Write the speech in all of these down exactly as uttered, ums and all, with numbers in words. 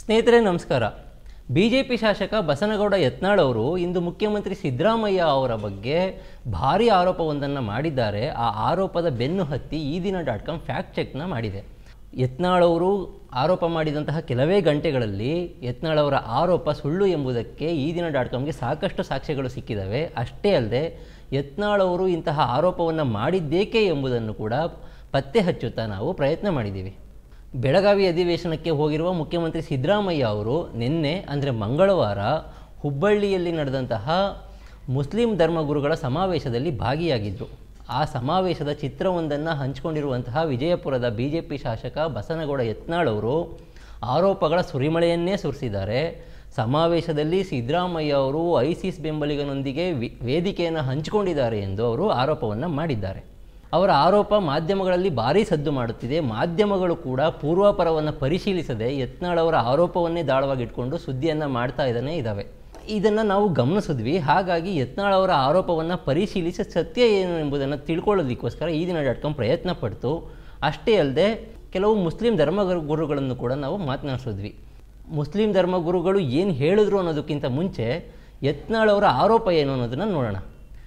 ಸ್ನೇಹಿತರೆ ನಮಸ್ಕಾರ. ಬಿಜೆಪಿ ಶಾಸಕ ಬಸನಗೌಡ ಯತ್ನಾಳ್ ಅವರು ಇಂದು ಮುಖ್ಯಮಂತ್ರಿ ಸಿದ್ದರಾಮಯ್ಯ ಅವರ ಬಗ್ಗೆ ಭಾರೀ ಆರೋಪವೊಂದನ್ನು ಮಾಡಿದ್ದಾರೆ. ಆ ಆರೋಪದ ಬೆನ್ನು ಹತ್ತಿ ಈ ದಿನ ಡಾಟ್ ಕಾಮ್ ಫ್ಯಾಕ್ಟ್ ಚೆಕ್ನ ಮಾಡಿದೆ. ಯತ್ನಾಳ್ ಅವರು ಆರೋಪ ಮಾಡಿದಂತಹ ಕೆಲವೇ ಗಂಟೆಗಳಲ್ಲಿ ಯತ್ನಾಳ್ ಅವರ ಆರೋಪ ಸುಳ್ಳು ಎಂಬುದಕ್ಕೆ ಈ ದಿನ ಡಾಟ್ ಕಾಮ್ಗೆ ಸಾಕಷ್ಟು ಸಾಕ್ಷ್ಯಗಳು ಸಿಕ್ಕಿದ್ದಾವೆ. ಅಷ್ಟೇ ಅಲ್ಲದೆ ಯತ್ನಾಳ್ ಅವರು ಇಂತಹ ಆರೋಪವನ್ನು ಮಾಡಿದ್ದೇಕೆ ಎಂಬುದನ್ನು ಕೂಡ ಪತ್ತೆ ಹಚ್ಚುತ್ತಾ ನಾವು ಪ್ರಯತ್ನ ಮಾಡಿದ್ದೀವಿ. ಬೆಳಗಾವಿ ಅಧಿವೇಶನಕ್ಕೆ ಹೋಗಿರುವ ಮುಖ್ಯಮಂತ್ರಿ ಸಿದ್ದರಾಮಯ್ಯ ಅವರು ನಿನ್ನೆ ಅಂದರೆ ಮಂಗಳವಾರ ಹುಬ್ಬಳ್ಳಿಯಲ್ಲಿ ನಡೆದಂತಹ ಮುಸ್ಲಿಂ ಧರ್ಮಗುರುಗಳ ಸಮಾವೇಶದಲ್ಲಿ ಭಾಗಿಯಾಗಿದ್ದರು. ಆ ಸಮಾವೇಶದ ಚಿತ್ರವೊಂದನ್ನು ಹಂಚಿಕೊಂಡಿರುವಂತಹ ವಿಜಯಪುರದ ಬಿ ಜೆ ಪಿ ಶಾಸಕ ಬಸನಗೌಡ ಯತ್ನಾಳ್ ಅವರು ಆರೋಪಗಳ ಸುರಿಮಳೆಯನ್ನೇ ಸುರಿಸಿದ್ದಾರೆ. ಸಮಾವೇಶದಲ್ಲಿ ಸಿದ್ದರಾಮಯ್ಯ ಅವರು ಐಸಿಸ್ ಬೆಂಬಲಿಗನೊಂದಿಗೆ ವೇದಿಕೆಯನ್ನು ಹಂಚಿಕೊಂಡಿದ್ದಾರೆ ಎಂದು ಅವರು ಆರೋಪವನ್ನು ಮಾಡಿದ್ದಾರೆ. ಅವರ ಆರೋಪ ಮಾಧ್ಯಮಗಳಲ್ಲಿ ಭಾರೀ ಸದ್ದು ಮಾಡುತ್ತಿದೆ. ಮಾಧ್ಯಮಗಳು ಕೂಡ ಪೂರ್ವಾಪರವನ್ನು ಪರಿಶೀಲಿಸದೆ ಯತ್ನಾಳ್ ಅವರ ಆರೋಪವನ್ನೇ ದಾಳವಾಗಿಟ್ಕೊಂಡು ಸುದ್ದಿಯನ್ನು ಮಾಡ್ತಾ ಇದ್ದಾನೆ ಇದ್ದಾವೆ. ಇದನ್ನು ನಾವು ಗಮನಿಸಿದ್ವಿ. ಹಾಗಾಗಿ ಯತ್ನಾಳ್ ಅವರ ಆರೋಪವನ್ನು ಪರಿಶೀಲಿಸಿ ಸತ್ಯ ಏನು ಎಂಬುದನ್ನು ತಿಳ್ಕೊಳ್ಳೋದಕ್ಕೋಸ್ಕರ ಈ ದಿನ ಡಾಟ್ ಕಾಮ್ ಪ್ರಯತ್ನ ಪಡ್ತು. ಅಷ್ಟೇ ಅಲ್ಲದೆ ಕೆಲವು ಮುಸ್ಲಿಂ ಧರ್ಮಗುರುಗಳನ್ನು ಕೂಡ ನಾವು ಮಾತನಾಡಿಸಿದ್ವಿ. ಮುಸ್ಲಿಂ ಧರ್ಮಗುರುಗಳು ಏನು ಹೇಳಿದ್ರು ಅನ್ನೋದಕ್ಕಿಂತ ಮುಂಚೆ ಯತ್ನಾಳ್ ಅವರ ಆರೋಪ ಏನು ಅನ್ನೋದನ್ನು ನೋಡೋಣ.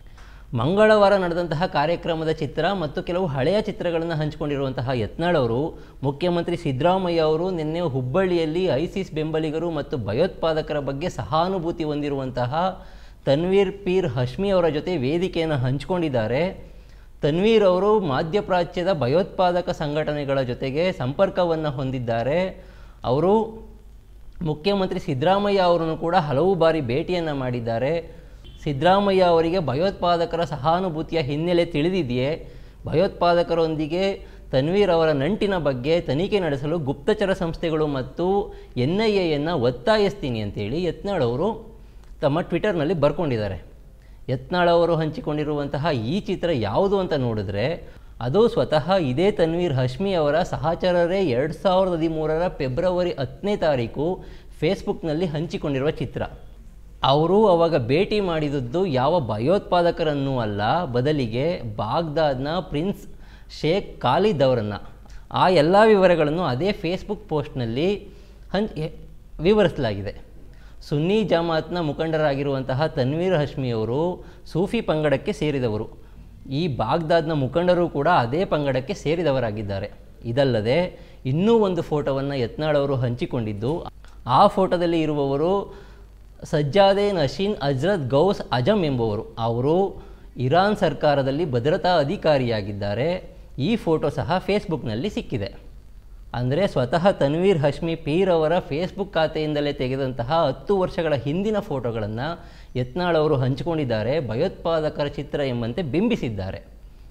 ಮಂಗಳವಾರ ನಡೆದಂತಹ ಕಾರ್ಯಕ್ರಮದ ಚಿತ್ರ ಮತ್ತು ಕೆಲವು ಹಳೆಯ ಚಿತ್ರಗಳನ್ನು ಹಂಚಿಕೊಂಡಿರುವಂತಹ ಯತ್ನಾಳ್ ಅವರು ಮುಖ್ಯಮಂತ್ರಿ ಸಿದ್ದರಾಮಯ್ಯ ಅವರು ನಿನ್ನೆ ಹುಬ್ಬಳ್ಳಿಯಲ್ಲಿ ಐಸಿಸ್ ಬೆಂಬಲಿಗರು ಮತ್ತು ಭಯೋತ್ಪಾದಕರ ಬಗ್ಗೆ ಸಹಾನುಭೂತಿ ಹೊಂದಿರುವಂತಹ ತನ್ವೀರ್ ಪೀರ್ ಹಶ್ಮಿ ಅವರ ಜೊತೆ ವೇದಿಕೆಯನ್ನು ಹಂಚಿಕೊಂಡಿದ್ದಾರೆ. ತನ್ವೀರ್ ಅವರು ಮಧ್ಯಪ್ರಾಚ್ಯದ ಭಯೋತ್ಪಾದಕ ಸಂಘಟನೆಗಳ ಜೊತೆಗೆ ಸಂಪರ್ಕವನ್ನು ಹೊಂದಿದ್ದಾರೆ. ಅವರು ಮುಖ್ಯಮಂತ್ರಿ ಸಿದ್ದರಾಮಯ್ಯ ಅವರನ್ನು ಕೂಡ ಹಲವು ಬಾರಿ ಭೇಟಿಯನ್ನು ಮಾಡಿದ್ದಾರೆ. ಸಿದ್ದರಾಮಯ್ಯ ಅವರಿಗೆ ಭಯೋತ್ಪಾದಕರ ಸಹಾನುಭೂತಿಯ ಹಿನ್ನೆಲೆ ತಿಳಿದಿದೆಯೇ? ಭಯೋತ್ಪಾದಕರೊಂದಿಗೆ ತನ್ವೀರ್ ಅವರ ನಂಟಿನ ಬಗ್ಗೆ ತನಿಖೆ ನಡೆಸಲು ಗುಪ್ತಚರ ಸಂಸ್ಥೆಗಳು ಮತ್ತು ಎನ್ ಐ ಎಯನ್ನು ಒತ್ತಾಯಿಸ್ತೀನಿ ಅಂತೇಳಿ ಯತ್ನಾಳ್ ಅವರು ತಮ್ಮ ಟ್ವಿಟರ್ನಲ್ಲಿ ಬರ್ಕೊಂಡಿದ್ದಾರೆ. ಯತ್ನಾಳ್ ಅವರು ಹಂಚಿಕೊಂಡಿರುವಂತಹ ಈ ಚಿತ್ರ ಯಾವುದು ಅಂತ ನೋಡಿದ್ರೆ ಅದು ಸ್ವತಃ ಇದೇ ತನ್ವೀರ್ ಹಶ್ಮಿ ಅವರ ಸಹಚರರೇ ಎರಡು ಸಾವಿರದ ಹದಿಮೂರರ ಫೆಬ್ರವರಿ ಹತ್ತನೇ ತಾರೀಕು ಫೇಸ್ಬುಕ್ನಲ್ಲಿ ಹಂಚಿಕೊಂಡಿರುವ ಚಿತ್ರ. ಅವರು ಅವಾಗ ಭೇಟಿ ಮಾಡಿದದ್ದು ಯಾವ ಭಯೋತ್ಪಾದಕರನ್ನೂ ಅಲ್ಲ, ಬದಲಿಗೆ ಬಾಗ್ದಾದ್ನ ಪ್ರಿನ್ಸ್ ಶೇಖ್ ಖಾಲಿದ್ ಅವರನ್ನು. ಆ ಎಲ್ಲ ವಿವರಗಳನ್ನು ಅದೇ ಫೇಸ್ಬುಕ್ ಪೋಸ್ಟ್ನಲ್ಲಿ ಹಂಚ್ ವಿವರಿಸಲಾಗಿದೆ. ಸುನ್ನಿ ಜಮಾತ್ನ ಮುಖಂಡರಾಗಿರುವಂತಹ ತನ್ವೀರ್ ಹಶ್ಮಿಯವರು ಸೂಫಿ ಪಂಗಡಕ್ಕೆ ಸೇರಿದವರು. ಈ ಬಾಗ್ದಾದ್ನ ಮುಖಂಡರು ಕೂಡ ಅದೇ ಪಂಗಡಕ್ಕೆ ಸೇರಿದವರಾಗಿದ್ದಾರೆ. ಇದಲ್ಲದೆ ಇನ್ನೂ ಒಂದು ಫೋಟೋವನ್ನು ಯತ್ನಾಳ್ ಅವರು ಹಂಚಿಕೊಂಡಿದ್ದು, ಆ ಫೋಟೋದಲ್ಲಿ ಇರುವವರು ಸಜ್ಜಾದೆ ನಶೀನ್ ಅಜ್ರತ್ ಗೌಸ್ ಅಜಮ್ ಎಂಬುವರು. ಅವರು ಇರಾನ್ ಸರ್ಕಾರದಲ್ಲಿ ಭದ್ರತಾ ಅಧಿಕಾರಿಯಾಗಿದ್ದಾರೆ. ಈ ಫೋಟೋ ಸಹ ಫೇಸ್ಬುಕ್ನಲ್ಲಿ ಸಿಕ್ಕಿದೆ. ಅಂದರೆ ಸ್ವತಃ ತನ್ವೀರ್ ಹಶ್ಮಿ ಪೀರ್ ಅವರ ಫೇಸ್ಬುಕ್ ಖಾತೆಯಿಂದಲೇ ತೆಗೆದಂತಹ ಹತ್ತು ವರ್ಷಗಳ ಹಿಂದಿನ ಫೋಟೋಗಳನ್ನು ಯತ್ನಾಳ್ ಅವರು ಹಂಚಿಕೊಂಡಿದ್ದಾರೆ. ಭಯೋತ್ಪಾದಕರ ಚಿತ್ರ ಎಂಬಂತೆ ಬಿಂಬಿಸಿದ್ದಾರೆ.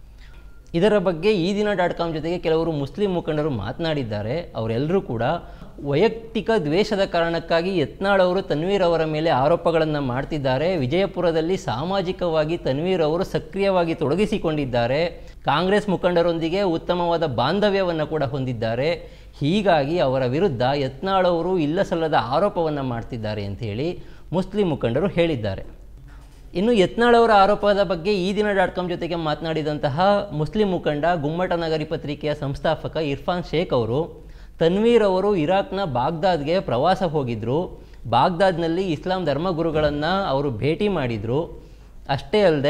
ಇದರ ಬಗ್ಗೆ ಈ ದಿನ ಡಾಟ್ ಕಾಮ್ ಜೊತೆಗೆ ಕೆಲವರು ಮುಸ್ಲಿಂ ಮುಖಂಡರು ಮಾತನಾಡಿದ್ದಾರೆ. ಅವರೆಲ್ಲರೂ ಕೂಡ ವೈಯಕ್ತಿಕ ದ್ವೇಷದ ಕಾರಣಕ್ಕಾಗಿ ಯತ್ನಾಳ್ ಅವರು ತನ್ವೀರ್ ಅವರ ಮೇಲೆ ಆರೋಪಗಳನ್ನು ಮಾಡ್ತಿದ್ದಾರೆ. ವಿಜಯಪುರದಲ್ಲಿ ಸಾಮಾಜಿಕವಾಗಿ ತನ್ವೀರ್ ಅವರು ಸಕ್ರಿಯವಾಗಿ ತೊಡಗಿಸಿಕೊಂಡಿದ್ದಾರೆ. ಕಾಂಗ್ರೆಸ್ ಮುಖಂಡರೊಂದಿಗೆ ಉತ್ತಮವಾದ ಬಾಂಧವ್ಯವನ್ನು ಕೂಡ ಹೊಂದಿದ್ದಾರೆ. ಹೀಗಾಗಿ ಅವರ ವಿರುದ್ಧ ಯತ್ನಾಳ್ ಅವರು ಇಲ್ಲಸಲ್ಲದ ಆರೋಪವನ್ನು ಮಾಡ್ತಿದ್ದಾರೆ ಅಂಥೇಳಿ ಮುಸ್ಲಿಂ ಮುಖಂಡರು ಹೇಳಿದ್ದಾರೆ. ಇನ್ನು ಯತ್ನಾಳ್ ಅವರ ಆರೋಪದ ಬಗ್ಗೆ ಈ ದಿನ ಡಾಟ್ ಕಾಮ್ ಜೊತೆಗೆ ಮಾತನಾಡಿದಂತಹ ಮುಸ್ಲಿಂ ಮುಖಂಡ ಗುಮ್ಮಟ ನಗರಿ ಪತ್ರಿಕೆಯ ಸಂಸ್ಥಾಪಕ ಇರ್ಫಾನ್ ಶೇಖ್ ಅವರು ತನ್ವೀರ್ ಅವರು ಇರಾಕ್ನ ಬಾಗ್ದಾದ್ಗೆ ಪ್ರವಾಸ ಹೋಗಿದ್ದರು. ಬಾಗ್ದಾದ್ನಲ್ಲಿ ಇಸ್ಲಾಂ ಧರ್ಮಗುರುಗಳನ್ನು ಅವರು ಭೇಟಿ ಮಾಡಿದರು. ಅಷ್ಟೇ ಅಲ್ಲದೆ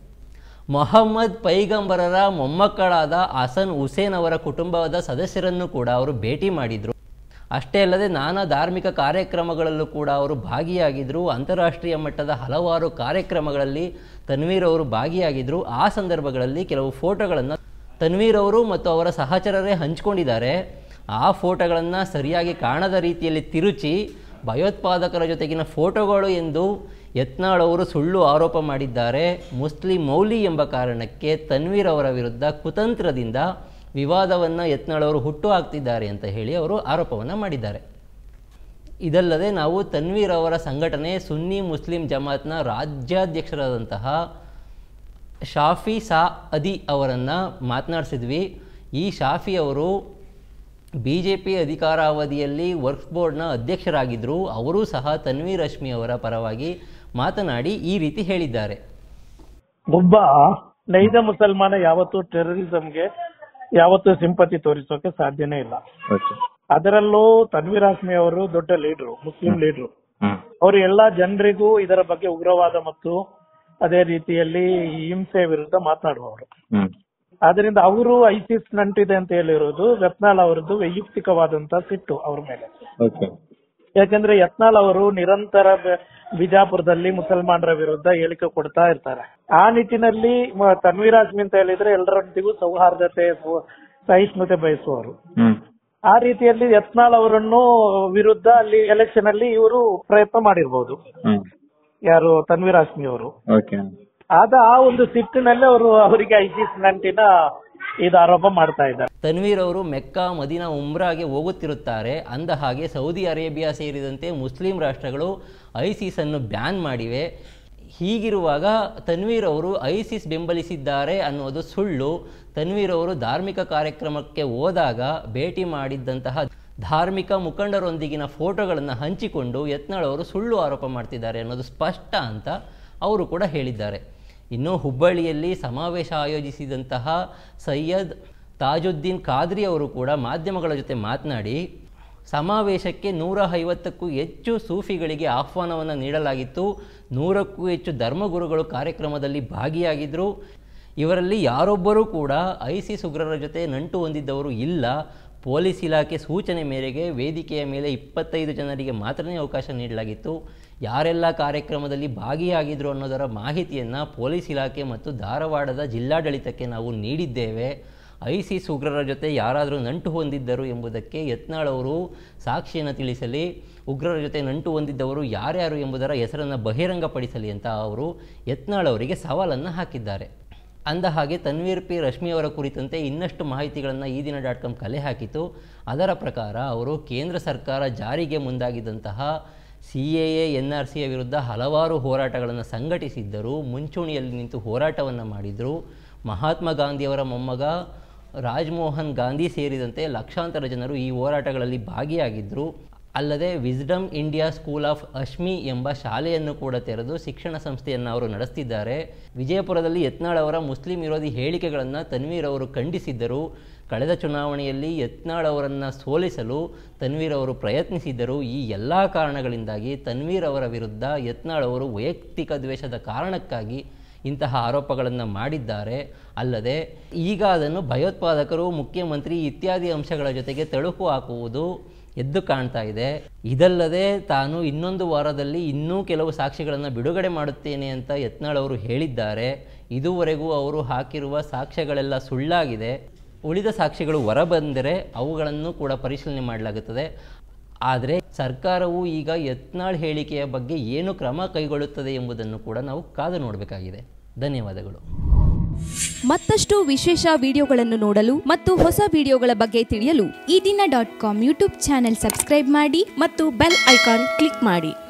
ಮೊಹಮ್ಮದ್ ಪೈಗಂಬರರ ಮೊಮ್ಮಕ್ಕಳಾದ ಹಸನ್ ಹುಸೇನ್ ಅವರ ಕುಟುಂಬದ ಸದಸ್ಯರನ್ನು ಕೂಡ ಅವರು ಭೇಟಿ ಮಾಡಿದರು. ಅಷ್ಟೇ ಅಲ್ಲದೆ ನಾನಾ ಧಾರ್ಮಿಕ ಕಾರ್ಯಕ್ರಮಗಳಲ್ಲೂ ಕೂಡ ಅವರು ಭಾಗಿಯಾಗಿದ್ದರು. ಅಂತಾರಾಷ್ಟ್ರೀಯ ಮಟ್ಟದ ಹಲವಾರು ಕಾರ್ಯಕ್ರಮಗಳಲ್ಲಿ ತನ್ವೀರ್ ಅವರು ಭಾಗಿಯಾಗಿದ್ದರು. ಆ ಸಂದರ್ಭಗಳಲ್ಲಿ ಕೆಲವು ಫೋಟೋಗಳನ್ನು ತನ್ವೀರ್ ಅವರು ಮತ್ತು ಅವರ ಸಹಚರರೇ ಹಂಚಿಕೊಂಡಿದ್ದಾರೆ. ಆ ಫೋಟೋಗಳನ್ನು ಸರಿಯಾಗಿ ಕಾಣದ ರೀತಿಯಲ್ಲಿ ತಿರುಚಿ ಭಯೋತ್ಪಾದಕರ ಜೊತೆಗಿನ ಫೋಟೋಗಳು ಎಂದು ಯತ್ನಾಳ್ ಅವರು ಸುಳ್ಳು ಆರೋಪ ಮಾಡಿದ್ದಾರೆ. ಮುಸ್ಲಿಂ ಮೌಲಿ ಎಂಬ ಕಾರಣಕ್ಕೆ ತನ್ವೀರ್ ಅವರ ವಿರುದ್ಧ ಕುತಂತ್ರದಿಂದ ವಿವಾದವನ್ನು ಯತ್ನಾಳ್ ಅವರು ಹುಟ್ಟು ಹಾಕ್ತಿದ್ದಾರೆ ಅಂತ ಹೇಳಿ ಅವರು ಆರೋಪವನ್ನು ಮಾಡಿದ್ದಾರೆ. ಇದಲ್ಲದೆ ನಾವು ತನ್ವೀರ್ ಅವರ ಸಂಘಟನೆ ಸುನ್ನಿ ಮುಸ್ಲಿಂ ಜಮಾತ್ನ ರಾಜ್ಯಾಧ್ಯಕ್ಷರಾದಂತಹ ಶಾಫಿ ಸಾ ಅದಿ ಅವರನ್ನು ಮಾತನಾಡಿಸಿದ್ವಿ. ಈ ಶಾಫಿ ಅವರು ಬಿ ಜೆ ಪಿ ಅಧಿಕಾರಾವಧಿಯಲ್ಲಿ ವರ್ಕ್ಸ್ ಬೋರ್ಡ್ನ ಅಧ್ಯಕ್ಷರಾಗಿದ್ದರು. ಅವರೂ ಸಹ ತನ್ವೀರ್ ಹಶ್ಮಿ ಅವರ ಪರವಾಗಿ ಮಾತನಾಡಿ ಈ ರೀತಿ ಹೇಳಿದ್ದಾರೆ. ಒಬ್ಬ ನೈಜ ಮುಸಲ್ಮಾನ ಯಾವತ್ತೂ ಟೆರರಿಸಂಗೆ ಯಾವತ್ತೂ ಸಿಂಪತಿ ತೋರಿಸೋಕೆ ಸಾಧ್ಯನೇ ಇಲ್ಲ. ಅದರಲ್ಲೂ ತನ್ವೀರ್ ಹಾಷ್ಮಿ ಅವರು ದೊಡ್ಡ ಲೀಡ್ರು, ಮುಸ್ಲಿಂ ಲೀಡ್ರು. ಅವರು ಎಲ್ಲಾ ಜನರಿಗೂ ಇದರ ಬಗ್ಗೆ ಉಗ್ರವಾದ ಮತ್ತು ಅದೇ ರೀತಿಯಲ್ಲಿ ಹಿಂಸೆ ವಿರುದ್ಧ ಮಾತನಾಡುವವರು. ಆದ್ರಿಂದ ಅವರು ಐಸಿಸ್ ನಂಟಿದೆ ಅಂತ ಹೇಳಿರೋದು ಯತ್ನಾಳ್ ಅವರದ್ದು ವೈಯಕ್ತಿಕವಾದಂತ ಸಿಟ್ಟು ಅವ್ರ ಮೇಲೆ. ಯಾಕಂದ್ರೆ ಯತ್ನಾಳ್ ಅವರು ನಿರಂತರ ಬಿಜಾಪುರದಲ್ಲಿ ಮುಸಲ್ಮಾನರ ವಿರುದ್ಧ ಹೇಳಿಕೆ ಕೊಡ್ತಾ ಇರ್ತಾರೆ. ಆ ನಿಟ್ಟಿನಲ್ಲಿ ತನ್ವೀರ್ ಹಾಷ್ಮಿ ಅಂತ ಹೇಳಿದ್ರೆ ಎಲ್ಲರೊಂದಿಗೂ ಸೌಹಾರ್ದತೆ ಸಹಿಷ್ಣುತೆ ಬಯಸುವವರು. ಆ ರೀತಿಯಲ್ಲಿ ಯತ್ನಾಳ್ ಅವರನ್ನು ವಿರುದ್ಧ ಅಲ್ಲಿ ಎಲೆಕ್ಷನ್ ಅಲ್ಲಿ ಇವರು ಪ್ರಯತ್ನ ಮಾಡಿರ್ಬೋದು, ಯಾರು ತನ್ವೀರ್ ಹಾಷ್ಮಿ ಅವರು. ಆದ ಆ ಒಂದು ಸಿಟ್ಟಿನಲ್ಲಿ ಅವರು ಅವರಿಗೆ ಐಸಿಸ್ ನಂಟಿನ ಇದು ಆರೋಪ ಮಾಡ್ತಾ ಇದ್ದಾರೆ. ತನ್ವೀರ್ ಅವರು ಮೆಕ್ಕಾ, ಮದೀನಾ, ಉಮ್ರಾಗೆ ಹೋಗುತ್ತಿರುತ್ತಾರೆ. ಅಂದ ಹಾಗೆ ಸೌದಿ ಅರೇಬಿಯಾ ಸೇರಿದಂತೆ ಮುಸ್ಲಿಂ ರಾಷ್ಟ್ರಗಳು ಐಸಿಸ್ ಅನ್ನು ಬ್ಯಾನ್ ಮಾಡಿವೆ. ಹೀಗಿರುವಾಗ ತನ್ವೀರ್ ಅವರು ಐಸಿಸ್ ಬೆಂಬಲಿಸಿದ್ದಾರೆ ಅನ್ನೋದು ಸುಳ್ಳು. ತನ್ವೀರ್ ಅವರು ಧಾರ್ಮಿಕ ಕಾರ್ಯಕ್ರಮಕ್ಕೆ ಹೋದಾಗ ಭೇಟಿ ಮಾಡಿದ್ದಂತಹ ಧಾರ್ಮಿಕ ಮುಖಂಡರೊಂದಿಗಿನ ಫೋಟೋಗಳನ್ನು ಹಂಚಿಕೊಂಡು ಯತ್ನಾಳ್ ಅವರು ಸುಳ್ಳು ಆರೋಪ ಮಾಡ್ತಿದ್ದಾರೆ ಅನ್ನೋದು ಸ್ಪಷ್ಟ ಅಂತ ಅವರು ಕೂಡ ಹೇಳಿದ್ದಾರೆ. ಇನ್ನು ಹುಬ್ಬಳ್ಳಿಯಲ್ಲಿ ಸಮಾವೇಶ ಆಯೋಜಿಸಿದಂತಹ ಸೈಯದ್ ತಾಜುದ್ದೀನ್ ಖಾದ್ರಿ ಅವರು ಕೂಡ ಮಾಧ್ಯಮಗಳ ಜೊತೆ ಮಾತನಾಡಿ, ಸಮಾವೇಶಕ್ಕೆ ನೂರ ಐವತ್ತಕ್ಕೂ ಹೆಚ್ಚು ಸೂಫಿಗಳಿಗೆ ಆಹ್ವಾನವನ್ನು ನೀಡಲಾಗಿತ್ತು. ನೂರಕ್ಕೂ ಹೆಚ್ಚು ಧರ್ಮಗುರುಗಳು ಕಾರ್ಯಕ್ರಮದಲ್ಲಿ ಭಾಗಿಯಾಗಿದ್ದರು. ಇವರಲ್ಲಿ ಯಾರೊಬ್ಬರೂ ಕೂಡ ಐಸಿಸ್ ಉಗ್ರರ ಜೊತೆ ನಂಟು ಹೊಂದಿದ್ದವರು ಇಲ್ಲ. ಪೊಲೀಸ್ ಇಲಾಖೆ ಸೂಚನೆ ಮೇರೆಗೆ ವೇದಿಕೆಯ ಮೇಲೆ ಇಪ್ಪತ್ತೈದು ಜನರಿಗೆ ಮಾತ್ರನೇ ಅವಕಾಶ ನೀಡಲಾಗಿತ್ತು. ಯಾರೆಲ್ಲ ಕಾರ್ಯಕ್ರಮದಲ್ಲಿ ಭಾಗಿಯಾಗಿದ್ರು ಅನ್ನೋದರ ಮಾಹಿತಿಯನ್ನು ಪೊಲೀಸ್ ಇಲಾಖೆ ಮತ್ತು ಧಾರವಾಡದ ಜಿಲ್ಲಾಡಳಿತಕ್ಕೆ ನಾವು ನೀಡಿದ್ದೇವೆ. ಐಸಿಸ್ ಉಗ್ರರ ಜೊತೆ ಯಾರಾದರೂ ನಂಟು ಹೊಂದಿದ್ದರು ಎಂಬುದಕ್ಕೆ ಯತ್ನಾಳ್ ಅವರು ಸಾಕ್ಷಿಯನ್ನು ತಿಳಿಸಲಿ, ಉಗ್ರರ ಜೊತೆ ನಂಟು ಹೊಂದಿದ್ದವರು ಯಾರ್ಯಾರು ಎಂಬುದರ ಹೆಸರನ್ನು ಬಹಿರಂಗಪಡಿಸಲಿ ಅಂತ ಅವರು ಯತ್ನಾಳ್ ಅವರಿಗೆ ಸವಾಲನ್ನು ಹಾಕಿದ್ದಾರೆ. ಅಂದ ಹಾಗೆ ತನ್ವೀರ್ ಪಿ ರಶ್ಮಿ ಅವರ ಕುರಿತಂತೆ ಇನ್ನಷ್ಟು ಮಾಹಿತಿಗಳನ್ನು ಈ ದಿನ ಡಾಟ್ ಕಾಮ್ ಕಲೆ ಹಾಕಿತು. ಅದರ ಪ್ರಕಾರ ಅವರು ಕೇಂದ್ರ ಸರ್ಕಾರ ಜಾರಿಗೆ ಮುಂದಾಗಿದ್ದಂತಹ C A A N R ಸಿಯ ವಿರುದ್ಧ ಹಲವಾರು ಹೋರಾಟಗಳನ್ನು ಸಂಘಟಿಸಿದ್ದರು. ಮುಂಚೂಣಿಯಲ್ಲಿ ನಿಂತು ಹೋರಾಟವನ್ನು ಮಾಡಿದರು. ಮಹಾತ್ಮ ಗಾಂಧಿಯವರ ಮೊಮ್ಮಗ ರಾಜಮೋಹನ್ ಗಾಂಧಿ ಸೇರಿದಂತೆ ಲಕ್ಷಾಂತರ ಜನರು ಈ ಹೋರಾಟಗಳಲ್ಲಿ ಭಾಗಿಯಾಗಿದ್ದರು. ಅಲ್ಲದೆ wisdom India school of Hashmi ಎಂಬ ಶಾಲೆಯನ್ನು ಕೂಡ ತೆರೆದು ಶಿಕ್ಷಣ ಸಂಸ್ಥೆಯನ್ನು ಅವರು ನಡೆಸ್ತಿದ್ದಾರೆ. ವಿಜಯಪುರದಲ್ಲಿ ಯತ್ನಾಳ್ ಅವರ ಮುಸ್ಲಿಂ ವಿರೋಧಿ ಹೇಳಿಕೆಗಳನ್ನು ತನ್ವೀರ್ ಅವರು ಖಂಡಿಸಿದ್ದರು. ಕಳೆದ ಚುನಾವಣೆಯಲ್ಲಿ ಯತ್ನಾಳ್ ಅವರನ್ನು ಸೋಲಿಸಲು ತನ್ವೀರ್ ಅವರು ಪ್ರಯತ್ನಿಸಿದ್ದರು. ಈ ಎಲ್ಲ ಕಾರಣಗಳಿಂದಾಗಿ ತನ್ವೀರ್ ಅವರ ವಿರುದ್ಧ ಯತ್ನಾಳ್ ಅವರು ವೈಯಕ್ತಿಕ ದ್ವೇಷದ ಕಾರಣಕ್ಕಾಗಿ ಇಂತಹ ಆರೋಪಗಳನ್ನು ಮಾಡಿದ್ದಾರೆ. ಅಲ್ಲದೆ ಈಗ ಅದನ್ನು ಭಯೋತ್ಪಾದಕರು, ಮುಖ್ಯಮಂತ್ರಿ ಇತ್ಯಾದಿ ಅಂಶಗಳ ಜೊತೆಗೆ ತಳುಕು ಹಾಕುವುದು ಎದ್ದು ಕಾಣ್ತಾ ಇದೆ. ಇದಲ್ಲದೆ ತಾನು ಇನ್ನೊಂದು ವಾರದಲ್ಲಿ ಇನ್ನೂ ಕೆಲವು ಸಾಕ್ಷ್ಯಗಳನ್ನು ಬಿಡುಗಡೆ ಮಾಡುತ್ತೇನೆ ಅಂತ ಯತ್ನಾಳ್ ಅವರು ಹೇಳಿದ್ದಾರೆ. ಇದುವರೆಗೂ ಅವರು ಹಾಕಿರುವ ಸಾಕ್ಷ್ಯಗಳೆಲ್ಲ ಸುಳ್ಳಾಗಿದೆ. ಉಳಿದ ಸಾಕ್ಷಿಗಳು ಹೊರಬಂದರೆ ಅವುಗಳನ್ನು ಕೂಡ ಪರಿಶೀಲನೆ ಮಾಡಲಾಗುತ್ತದೆ. ಆದರೆ ಸರ್ಕಾರವು ಈಗ ಯತ್ನಾಳ್ ಹೇಳಿಕೆಯ ಬಗ್ಗೆ ಏನು ಕ್ರಮ ಕೈಗೊಳ್ಳುತ್ತದೆ ಎಂಬುದನ್ನು ಕೂಡ ನಾವು ಕಾದು ನೋಡಬೇಕಾಗಿದೆ. ಧನ್ಯವಾದಗಳು. ಮತ್ತಷ್ಟು ವಿಶೇಷ ವಿಡಿಯೋಗಳನ್ನು ನೋಡಲು ಮತ್ತು ಹೊಸ ವಿಡಿಯೋಗಳ ಬಗ್ಗೆ ತಿಳಿಯಲು Eedina dot com YouTube channel subscribe ಮಾಡಿ ಮತ್ತು ಬೆಲ್ ಐಕಾನ್ ಕ್ಲಿಕ್ ಮಾಡಿ.